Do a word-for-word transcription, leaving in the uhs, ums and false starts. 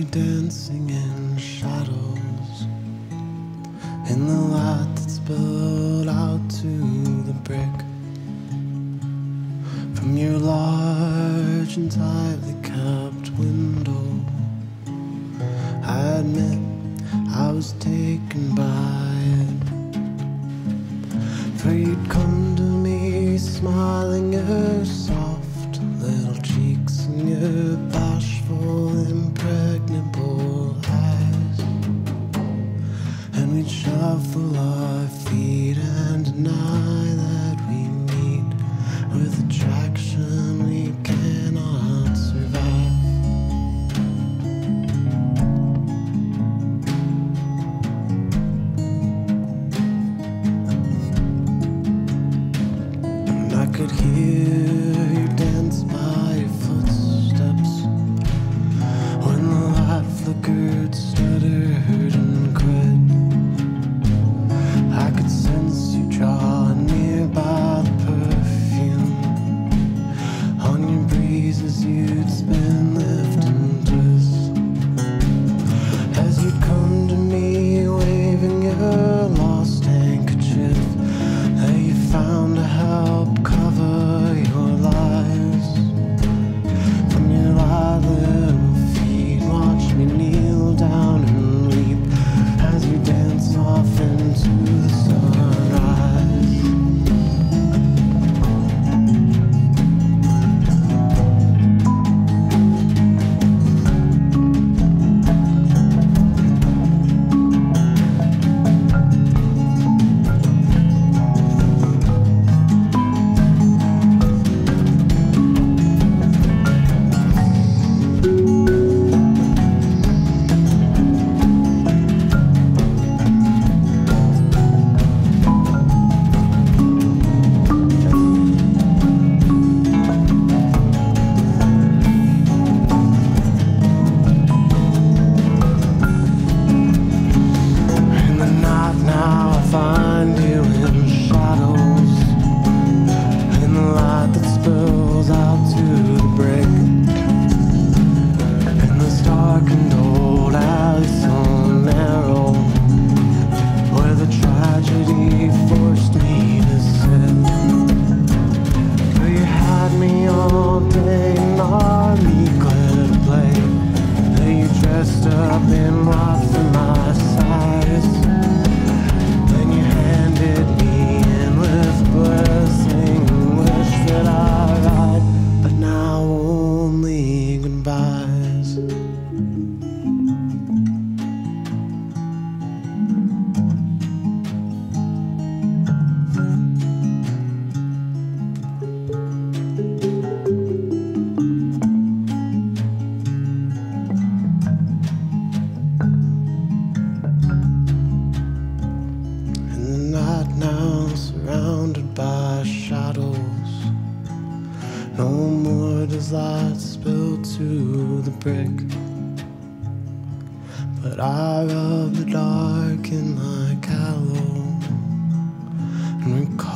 dancing in shadows, in the light that spilled out to the brick from your large and tightly kept window. I admit I was taken by it, for you'd come to me smiling your soft little cheeks and your bashful, impregnable eyes, and we'd shuffle our feet and deny that we meet with attraction we cannot survive. And I could hear you dance by your footsteps when the light flickered, stuttered and quit. I could sense you draw near by the perfume on your breeze as you'd spin, lift and twist, as you'd come to me waving your lost handkerchief that you found to help cover your lies. From your light little feet, watch me kneel down and weep as you dance off into the sunrise. Surrounded by shadows, no more does light spill to the brick, but I rub the dark in my callow and recall